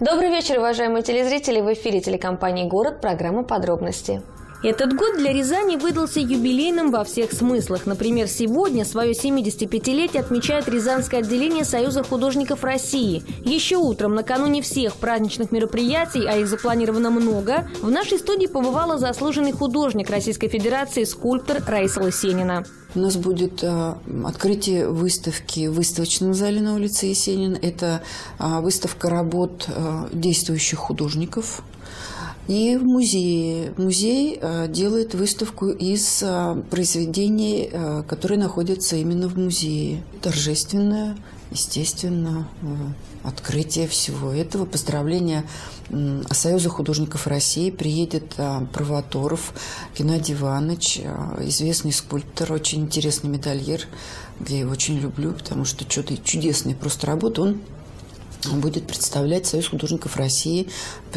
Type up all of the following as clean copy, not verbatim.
Добрый вечер, уважаемые телезрители. В эфире телекомпании «Город», программа «Подробности». Этот год для Рязани выдался юбилейным во всех смыслах. Например, сегодня свое 75-летие отмечает Рязанское отделение Союза художников России. Еще утром, накануне всех праздничных мероприятий, а их запланировано много, в нашей студии побывала заслуженный художник Российской Федерации, скульптор Раиса Лысенина. У нас будет открытие выставки в выставочном зале на улице Есенина. Это выставка работ действующих художников. И в музее. Музей делает выставку из произведений, которые находятся именно в музее. Торжественное, естественно, открытие всего этого. Поздравления Союза художников России. Приедет Провоторов Геннадий Иванович, известный скульптор, очень интересный медальер. Я его очень люблю, потому что что-то чудесные просто работы. Он будет представлять Союз художников России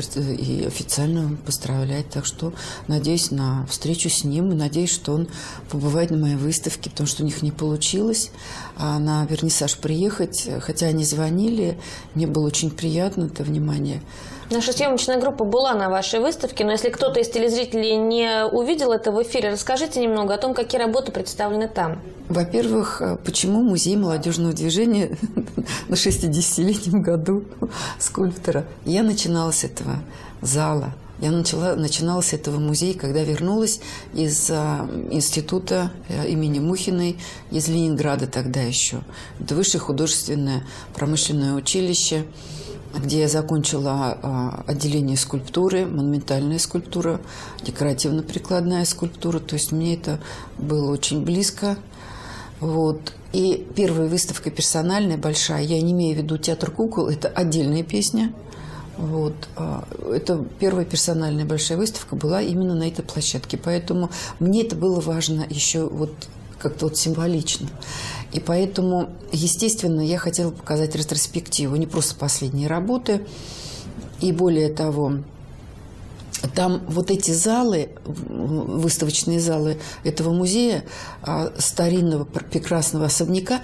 и официально поздравлять. Так что надеюсь на встречу с ним и надеюсь, что он побывает на моей выставке, потому что у них не получилось на вернисаж приехать. Хотя они звонили, мне было очень приятно это внимание. Наша съемочная группа была на вашей выставке, но если кто-то из телезрителей не увидел это в эфире, расскажите немного о том, какие работы представлены там. Во-первых, почему музей молодежного движения на 60-летнем году скульптора? Я начинала с этого зала. Я начинала с этого музея, когда вернулась из института имени Мухиной, из Ленинграда тогда еще. Это высшее художественное промышленное училище, где я закончила отделение скульптуры, монументальная скульптура, декоративно-прикладная скульптура. То есть мне это было очень близко. Вот. И первая выставка персональная, большая, я не имею в виду театр кукол, это отдельная песня. Вот. Это первая персональная большая выставка была именно на этой площадке. Поэтому мне это было важно еще вот как-то вот символично. И поэтому, естественно, я хотела показать ретроспективу, не просто последние работы. И более того, там вот эти залы, выставочные залы этого музея, старинного прекрасного особняка,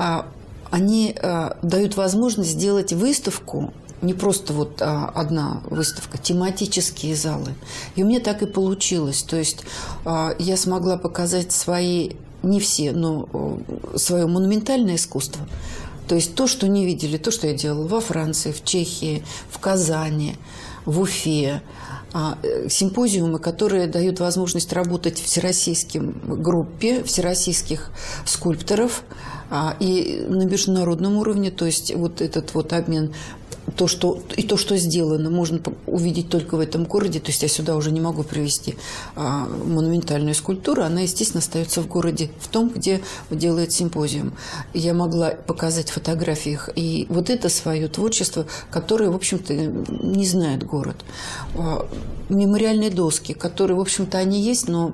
они дают возможность сделать выставку, не просто вот одна выставка, тематические залы. И у меня так и получилось. То есть я смогла показать свои, не все, но свое монументальное искусство. То есть то, что не видели, то, что я делала во Франции, в Чехии, в Казани, в Уфе. Симпозиумы, которые дают возможность работать всероссийским группе, всероссийских скульпторов и на международном уровне. То есть вот этот вот обмен, то, что сделано, можно увидеть только в этом городе. То есть я сюда уже не могу привезти монументальную скульптуру. Она, естественно, остается в городе, в том, где делает симпозиум. Я могла показать фотографии их. И вот это свое творчество, которое, в общем-то, не знает город. Мемориальные доски, которые, в общем-то, они есть, но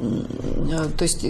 то есть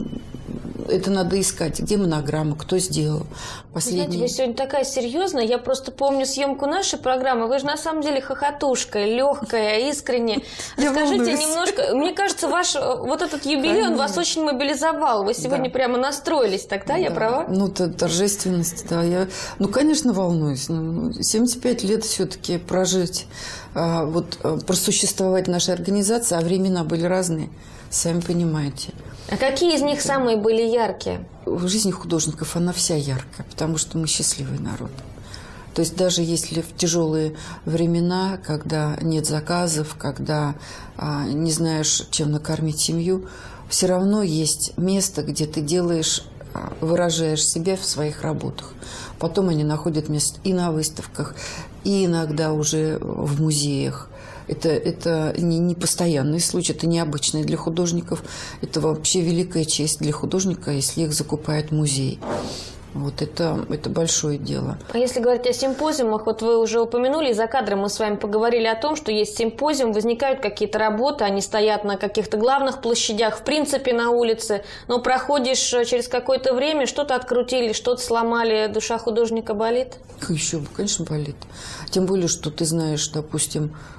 это надо искать, где монограмма, кто сделал. Знаете, вы сегодня такая серьезная. Я просто помню съемку нашей программы. Вы же на самом деле хохотушка, легкая, искренняя. Расскажите немножко. Мне кажется, ваш вот этот юбилей, он вас очень мобилизовал. Вы сегодня прямо настроились тогда, я права? Ну, торжественность, да. Я, конечно, волнуюсь. 75 лет все-таки прожить, вот просуществовать нашей организации, а времена были разные, сами понимаете. А какие из них самые были яркие? В жизни художников она вся яркая, потому что мы счастливый народ. То есть даже если в тяжелые времена, когда нет заказов, когда не знаешь, чем накормить семью, все равно есть место, где ты делаешь, выражаешь себя в своих работах. Потом они находят место и на выставках, и иногда уже в музеях. Это не постоянный случай, это необычный для художников. Это вообще великая честь для художника, если их закупает музей. Вот это большое дело. А если говорить о симпозиумах, вот вы уже упомянули, за кадром мы с вами поговорили о том, что есть симпозиум, возникают какие-то работы, они стоят на каких-то главных площадях, в принципе, на улице, но проходишь через какое-то время, что-то открутили, что-то сломали, душа художника болит? Еще бы, конечно, болит. Тем более, что ты знаешь, допустим,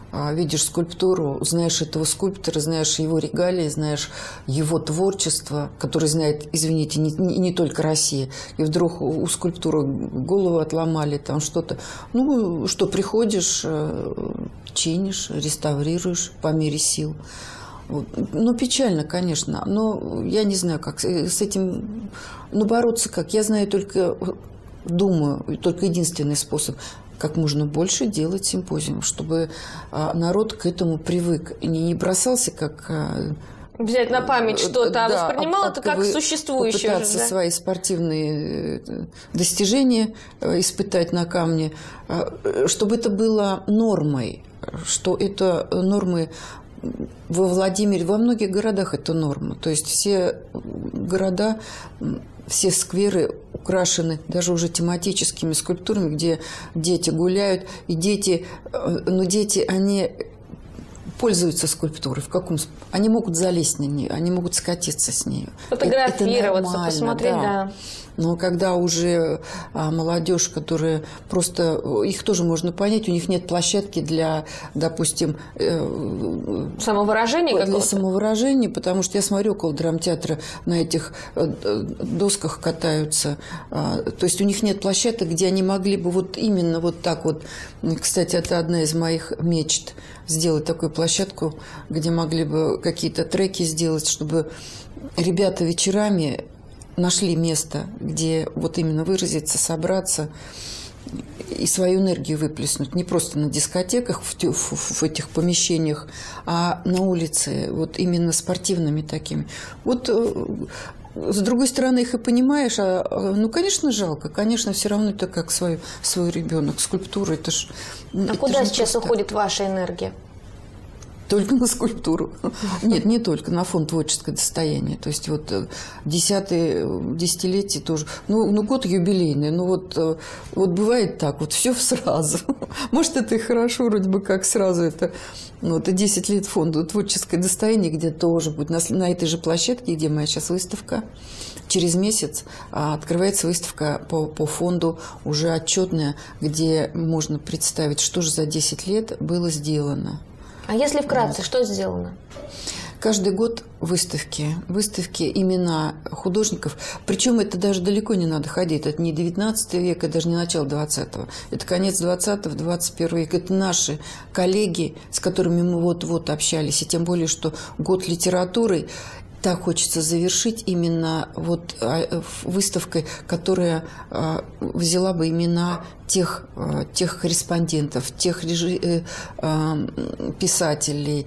видишь скульптуру, знаешь этого скульптора, знаешь его регалии, знаешь его творчество, которое знает, извините, не только Россия, и вдруг у скульптуры голову отломали, там что-то. Ну, что, приходишь, чинишь, реставрируешь по мере сил. Вот. Ну, печально, конечно, но я не знаю, как с этим, ну, бороться как. Я знаю только, думаю, только единственный способ – как можно больше делать симпозиумов, чтобы народ к этому привык и не бросался как... Взять на память что-то, а воспринимал это как существующее. Попытаться свои спортивные достижения испытать на камне, чтобы это было нормой, что это нормы во Владимире, во многих городах это норма. То есть все города, все скверы украшены даже уже тематическими скульптурами, где дети гуляют, и дети, они пользуются скульптурой. В каком? Они могут залезть на нее, они могут скатиться с нее. Фотографироваться, посмотреть, да. Но когда уже молодежь, которая просто... Их тоже можно понять, у них нет площадки для, допустим... самовыражения какого-то? Для самовыражения, потому что я смотрю, около драмтеатра на этих досках катаются. То есть у них нет площадок, где они могли бы вот именно вот так вот... Кстати, это одна из моих мечт. Сделать такую площадку, где могли бы какие-то треки сделать, чтобы ребята вечерами... нашли место, где вот именно выразиться, собраться и свою энергию выплеснуть. Не просто на дискотеках, в этих помещениях, а на улице, вот именно спортивными такими. Вот с другой стороны, их и понимаешь, ну, конечно, жалко. Конечно, все равно это как свой ребенок. Скульптура, это ж... А куда сейчас уходит ваша энергия? Только на скульптуру. Нет, не только, на фонд творческое достояние. То есть вот 10-летие тоже. Ну, год юбилейный. Ну, вот бывает так, вот все сразу. Может, это и хорошо, вроде бы как сразу это. Ну, это 10 лет фонду творческое достояние, где тоже будет на этой же площадке, где моя сейчас выставка. Через месяц открывается выставка по фонду уже отчетная, где можно представить, что же за 10 лет было сделано. А если вкратце, что сделано? Каждый год выставки, имена художников. Причем это даже далеко не надо ходить. Это не 19 век, это даже не начало 20-го. Это конец 20-го, 21 век. Это наши коллеги, с которыми мы вот-вот общались. И тем более, что год литературы так хочется завершить именно вот выставкой, которая взяла бы имена тех корреспондентов, тех писателей,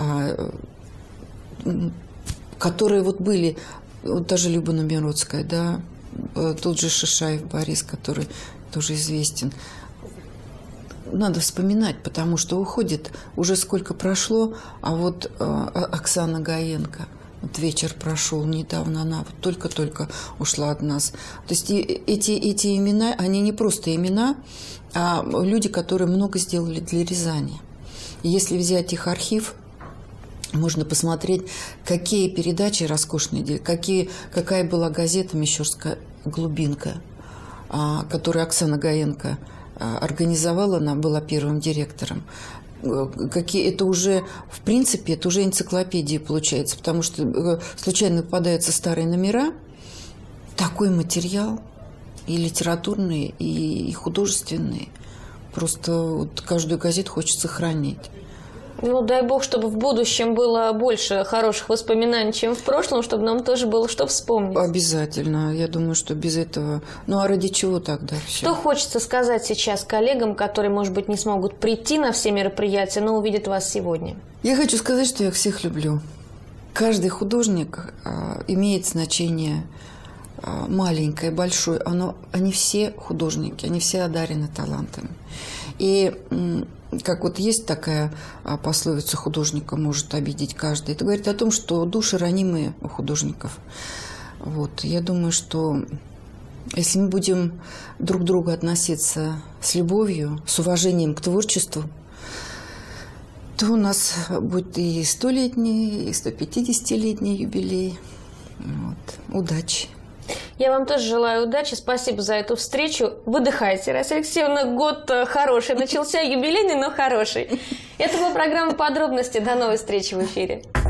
которые вот были, вот даже Люба Номеродская, да, тот же Шишаев Борис, который тоже известен. Надо вспоминать, потому что уходит, уже сколько прошло, а вот Оксана Гаенко. Вот вечер прошел недавно, она вот только-только ушла от нас. То есть эти имена, они не просто имена, а люди, которые много сделали для Рязани. И если взять их архив, можно посмотреть, какие передачи роскошные делали, какая была газета «Мещерская глубинка», которую Оксана Гаенко организовала, она была первым директором. Это уже, в принципе, это уже энциклопедия получается, потому что случайно попадаются старые номера, такой материал и литературный, и художественный. Просто вот каждую газету хочется хранить. Ну, дай бог, чтобы в будущем было больше хороших воспоминаний, чем в прошлом, чтобы нам тоже было что вспомнить. Обязательно. Я думаю, что без этого... Ну, а ради чего тогда все? Что хочется сказать сейчас коллегам, которые, может быть, не смогут прийти на все мероприятия, но увидят вас сегодня? Я хочу сказать, что я всех люблю. Каждый художник имеет значение маленькое, большое. Они все художники, они все одарены талантами. И... Как вот есть такая пословица: художника может обидеть каждый. Это говорит о том, что души ранимые у художников. Вот. Я думаю, что если мы будем друг к другу относиться с любовью, с уважением к творчеству, то у нас будет и 100-летний, и 150-летний юбилей. Вот. Удачи! Я вам тоже желаю удачи. Спасибо за эту встречу. Выдыхайте, Раиса Алексеевна. Год хороший начался, юбилейный, но хороший. Это была программа «Подробности». До новой встречи в эфире.